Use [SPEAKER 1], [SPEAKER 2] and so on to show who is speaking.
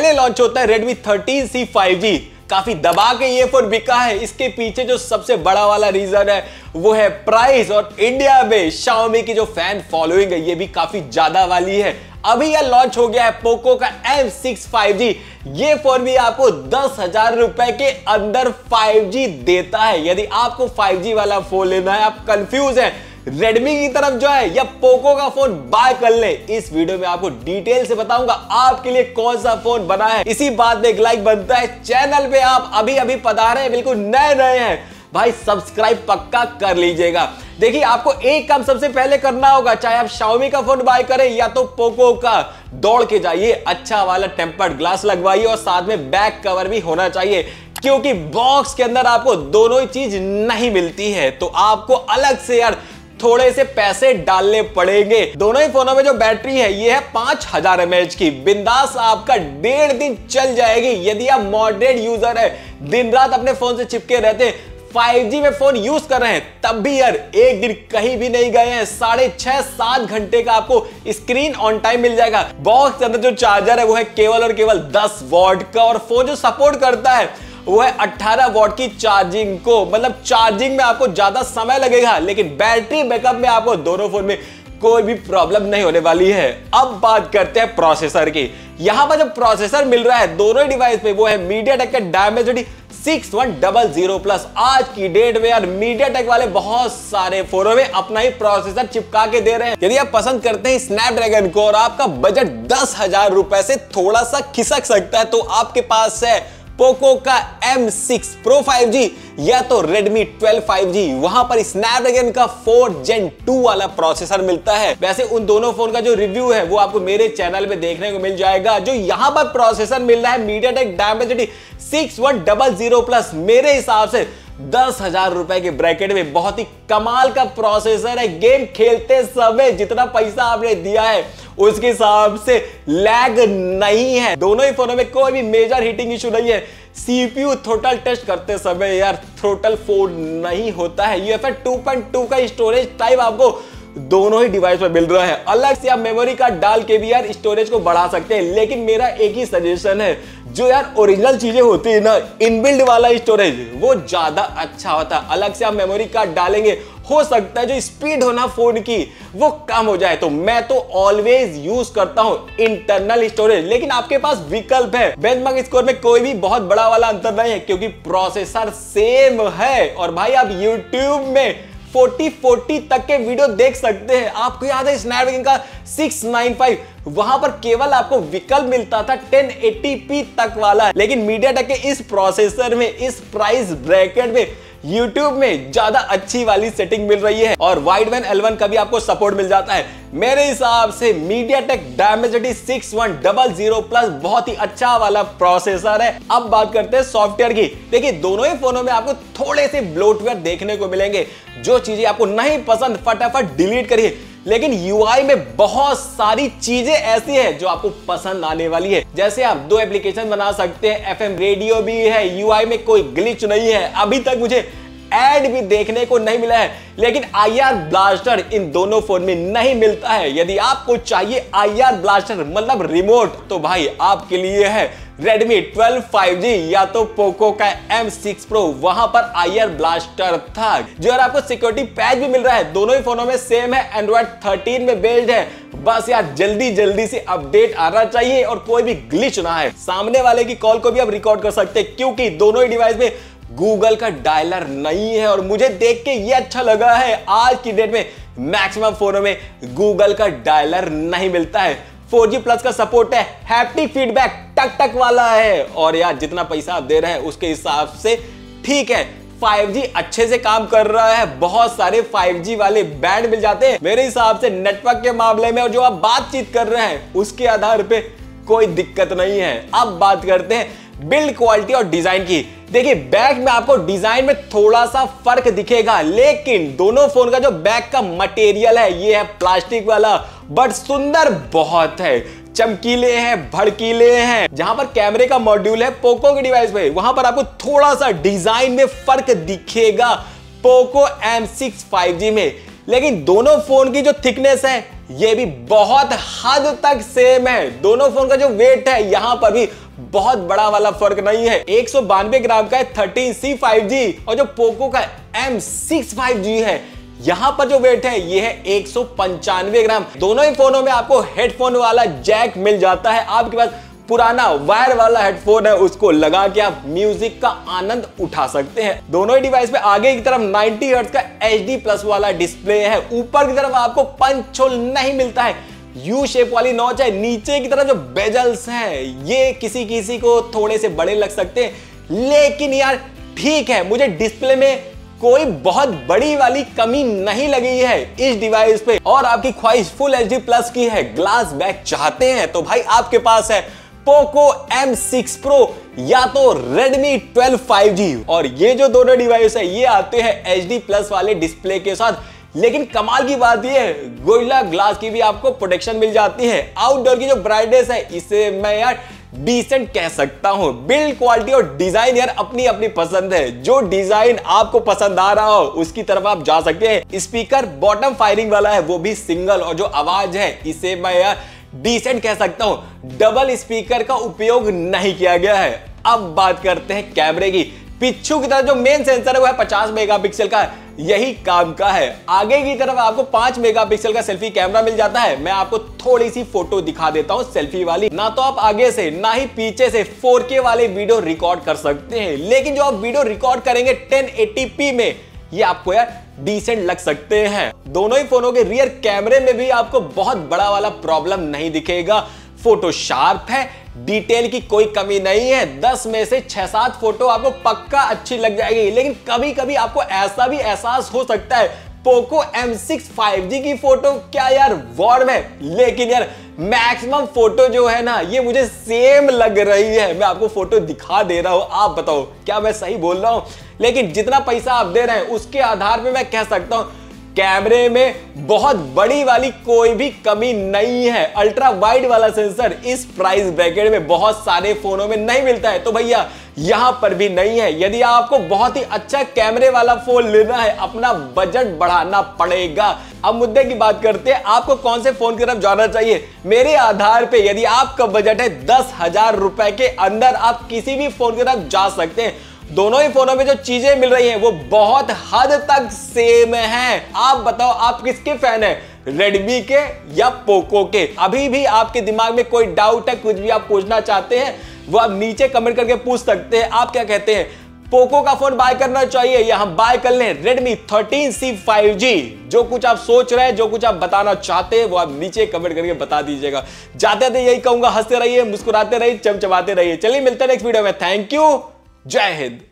[SPEAKER 1] पहले लॉन्च होता है Redmi 13C 5G। काफी दबा के ये फोन बिका है। इसके पीछे जो सबसे बड़ा वाला रीजन है वो है प्राइस, और इंडिया में Xiaomi की जो फैन फॉलोइंग है ये भी काफी ज्यादा वाली है। अभी यह लॉन्च हो गया है पोको का M6 5G। ये फोन भी आपको 10,000 रुपए के अंदर 5G देता है। यदि आपको 5G वाला फोन लेना है, आप कंफ्यूज हैं रेडमी की तरफ जो है या पोको का फोन बाय कर ले, इस वीडियो में आपको डिटेल से बताऊंगा आपके लिए कौन सा फोन बना है। इसी बात में एक लाइक बनता है। चैनल पे आप अभी अभी पधारे हैं, बिल्कुल नए हैं भाई, सब्सक्राइब पक्का कर लीजिएगा। देखिए आपको एक काम सबसे पहले करना होगा, चाहे आप Xiaomi का फोन बाय करें या तो पोको का, दौड़ के जाइए, अच्छा वाला टेम्पर्ड ग्लास लगवाइए और साथ में बैक कवर भी होना चाहिए, क्योंकि बॉक्स के अंदर आपको दोनों ही चीज नहीं मिलती है। तो आपको अलग से यार थोड़े से पैसे डालने पड़ेंगे। दोनों ही फोनों में जो बैटरी है ये है 5000 mAh की, बिंदास आपका 1.5 दिन चल जाएगी। यदि आप मॉडरेट यूजर है, दिन रात अपने फोन से चिपके रहते हैं, 5G में फोन यूज कर रहे हैं, तब भी यार एक दिन कहीं भी नहीं गए हैं, 6.5-7 घंटे का आपको स्क्रीन ऑन टाइम मिल जाएगा। बॉक्स के अंदर जो चार्जर है वो है केवल और केवल 10 वॉट का, और फोन जो सपोर्ट करता है वो है 18 वॉट की चार्जिंग को। मतलब चार्जिंग में आपको ज्यादा समय लगेगा, लेकिन बैटरी बैकअप में आपको दोनों फोन में कोई भी प्रॉब्लम नहीं होने वाली है। अब बात करते हैं प्रोसेसर की। यहां पर जो प्रोसेसर मिल रहा है दोनों ही डिवाइस पे वो है MediaTek का Dimensity 6100+। आज की डेट में यार MediaTek वाले बहुत सारे फोनों में अपना ही प्रोसेसर चिपका के दे रहे हैं। यदि आप पसंद करते हैं स्नैपड्रैगन को और आपका बजट 10,000 रुपए से थोड़ा सा खिसक सकता है, तो आपके पास है पोको का M6 Pro 5G या तो Redmi 12 5G। वहां पर स्नैपड्रैगन का 4 Gen 2 वाला प्रोसेसर मिलता है। वैसे उन दोनों फोन का जो रिव्यू है वो आपको मेरे चैनल पे देखने को मिल जाएगा। जो यहां पर प्रोसेसर मिल रहा है MediaTek Dimensity 6100+, मेरे हिसाब से 10,000 रुपए के ब्रैकेट में बहुत ही कमाल का प्रोसेसर है। गेम खेलते समय जितना पैसा आपने दिया है उसके हिसाब से लैग नहीं है। दोनों ही फोनों में कोई भी मेजर हीटिंग इशू नहीं है। CPU थ्रोटल टेस्ट करते समय यार थ्रोटल फोन नहीं होता है। UFS 2.2 का स्टोरेज टाइप आपको दोनों ही डिवाइस पर मिल रहा है। अलग से आप मेमोरी कार्ड डाल के भी यार स्टोरेज को बढ़ा सकते हैं, लेकिन मेरा एक ही सजेशन है, जो यार ओरिजिनल चीजें होती है ना, इनबिल्ड वाला स्टोरेज वो ज्यादा अच्छा होता है। अलग से आप मेमोरी कार्ड डालेंगे, हो सकता है जो स्पीड हो ना फोन की वो कम हो जाए। तो मैं तो ऑलवेज यूज करता हूं इंटरनल स्टोरेज, लेकिन आपके पास विकल्प है। बेंचमार्क स्कोर में कोई भी बहुत बड़ा वाला अंतर नहीं है, क्योंकि प्रोसेसर सेम है। और भाई आप यूट्यूब में 4040 तक के वीडियो देख सकते हैं। आपको याद है स्नैपड्रैगन का 695, वहां पर केवल आपको विकल्प मिलता था 1080p तक वाला, लेकिन MediaTek के इस प्रोसेसर में, इस प्राइस ब्रैकेट में YouTube में ज्यादा अच्छी वाली सेटिंग मिल रही है, और वाइड बैंड L1 का भी आपको सपोर्ट मिल जाता है। मेरे हिसाब से MediaTek Dimensity 6100+ बहुत ही अच्छा वाला प्रोसेसर है। अब बात करते हैं सॉफ्टवेयर की। देखिए दोनों ही फोनों में आपको थोड़े से ब्लोटवेयर देखने को मिलेंगे। जो चीजें आपको नहीं पसंद फटाफट डिलीट करिए, लेकिन UI में बहुत सारी चीजें ऐसी है जो आपको पसंद आने वाली है। जैसे आप 2 एप्लीकेशन बना सकते हैं, FM रेडियो भी है, UI में कोई ग्लिच नहीं है। अभी तक मुझे ऐड भी देखने को नहीं मिला है, लेकिन IR ब्लास्टर इन दोनों फोन में नहीं मिलता है। यदि आपको चाहिए IR ब्लास्टर मतलब रिमोट, तो भाई आपके लिए है Redmi 12 5G या तो पोको का M6 Pro। वहां पर IR ब्लास्टर था, जो यार आपको सिक्योरिटी पैच भी मिल रहा है। दोनों ही फोनों में सेम है, Android 13 में बेस्ड है। बस यार जल्दी से अपडेट आना चाहिए और कोई भी ग्लिच ना है। सामने वाले की कॉल को भी आप रिकॉर्ड कर सकते हैं, क्योंकि दोनों ही डिवाइस में गूगल का डायलर नहीं है। और मुझे देख के ये अच्छा लगा है, आज की डेट में मैक्सिमम फोनों में गूगल का डायलर नहीं मिलता है। 4G+ का सपोर्ट है, हैप्टिक फीडबैक टक टक वाला है, और यार जितना पैसा आप दे रहे हैं उसके हिसाब से ठीक है। 5G अच्छे से काम कर रहा है, बहुत सारे 5G वाले बैंड मिल जाते हैं। मेरे हिसाब से नेटवर्क के मामले में और जो आप बातचीत कर रहे हैं उसके आधार पे कोई दिक्कत नहीं है। अब बात करते हैं बिल्ड क्वालिटी और डिजाइन की। देखिए बैक में आपको डिजाइन में थोड़ा सा फर्क दिखेगा, लेकिन दोनों फोन का जो बैक का मटेरियल है ये है प्लास्टिक वाला, बट सुंदर बहुत है, चमकीले हैं, भड़कीले हैं। जहां पर कैमरे का मॉड्यूल है पोको के डिवाइस पे, वहां पर आपको थोड़ा सा डिजाइन में फर्क दिखेगा पोको M6 5G में। लेकिन दोनों फोन की जो थिकनेस है ये भी बहुत हद तक सेम है। दोनों फोन का जो वेट है यहां पर भी बहुत बड़ा वाला फर्क नहीं है। 192 ग्राम का है 13C 5G और जो पोको का M6 5G है यहां पर जो वेट है ये है 195 ग्राम। दोनों ही फोनों में आपको हेडफोन वाला जैक मिल जाता है। आपके पास पुराना वायर वाला हेडफोन है उसको लगा के आप म्यूजिक का आनंद उठा सकते हैं। दोनों ही डिवाइस पे आगे की तरफ 90 हर्ट्ज का HD+ वाला डिस्प्ले है। ऊपर की तरफ आपको पंच होल नहीं मिलता है, यू शेप वाली नॉच है। नीचे की तरफ जो बेजल्स हैं ये किसी किसी को थोड़े से बड़े लग सकते हैं, लेकिन यार ठीक है, मुझे डिस्प्ले में कोई बहुत बड़ी वाली कमी नहीं लगी है इस डिवाइस पे। और आपकी ख्वाहिश फुल HD+ की है, ग्लास बैक चाहते हैं तो भाई आपके पास है पोको M6 Pro या तो Redmi 12 5G। और ये जो दोनों डिवाइस है ये आते हैं HD+ वाले डिस्प्ले के साथ। लेकिन कमाल की बात ये है गोरिल्ला ग्लास की भी आपको प्रोटेक्शन मिल जाती है। आउटडोर की जो ब्राइटनेस है इसे मैं यार डिसेंट कह सकता हूं। बिल्ड क्वालिटी और डिजाइन यार अपनी अपनी पसंद है। जो डिजाइन आपको पसंद आ रहा हो उसकी तरफ आप जा सकते हैं। स्पीकर बॉटम फायरिंग वाला है वो भी सिंगल, और जो आवाज है इसे मैं यार डिसेंट कह सकता हूं। डबल स्पीकर का उपयोग नहीं किया गया है। अब बात करते हैं कैमरे की। पिछू की तरफ जो मेन सेंसर है वो है 50 मेगापिक्सल का, यही काम का है। आगे की तरफ आपको 5 मेगापिक्सल का सेल्फी कैमरा मिल जाता है। मैं आपको थोड़ी सी फोटो दिखा देता हूं सेल्फी वाली। ना तो आप आगे से ना ही पीछे से 4K वाले वीडियो रिकॉर्ड कर सकते हैं, लेकिन जो आप वीडियो रिकॉर्ड करेंगे 1080p में ये आपको यार डिसेंट लग सकते हैं। दोनों ही फोनों के रियर कैमरे में भी आपको बहुत बड़ा वाला प्रॉब्लम नहीं दिखेगा। फोटो शार्प है, डिटेल की कोई कमी नहीं है। 10 में से 6-7 फोटो आपको पक्का अच्छी लग जाएगी। लेकिन कभी कभी आपको ऐसा भी एहसास हो सकता है पोको M6 5G की फोटो क्या यार वार्म है, लेकिन यार मैक्सिमम फोटो जो है ना ये मुझे सेम लग रही है। मैं आपको फोटो दिखा दे रहा हूं, आप बताओ क्या मैं सही बोल रहा हूं। लेकिन जितना पैसा आप दे रहे हैं उसके आधार पे मैं कह सकता हूं कैमरे में बहुत बड़ी वाली कोई भी कमी नहीं है। अल्ट्रा वाइड वाला सेंसर इस प्राइस ब्रैकेट में बहुत सारे फोनों में नहीं मिलता है, तो भैया यहां पर भी नहीं है। यदि आपको बहुत ही अच्छा कैमरे वाला फोन लेना है अपना बजट बढ़ाना पड़ेगा। अब मुद्दे की बात करते हैं, आपको कौन से फोन की तरफ जाना चाहिए। मेरे आधार पे यदि आपका बजट है 10,000 रुपए के अंदर आप किसी भी फोन की तरफ जा सकते हैं। दोनों ही फोनों में जो चीजें मिल रही हैं वो बहुत हद तक सेम हैं। आप बताओ आप किसके फैन हैं, रेडमी के या पोको के। अभी भी आपके दिमाग में कोई डाउट है, कुछ भी आप पूछना चाहते हैं वो आप नीचे कमेंट करके पूछ सकते हैं। आप क्या कहते हैं, पोको का फोन बाय करना चाहिए या हम बाय कर लें Redmi 13C 5G? जो कुछ आप सोच रहे हैं, जो कुछ आप बताना चाहते हैं वो आप नीचे कमेंट करके बता दीजिएगा। जाते थे यही कहूंगा, हंसते रहिए, मुस्कुराते रहिए, चमचमाते रहिए। चलिए मिलते हैं नेक्स्ट वीडियो में। थैंक यू, जय हिंद।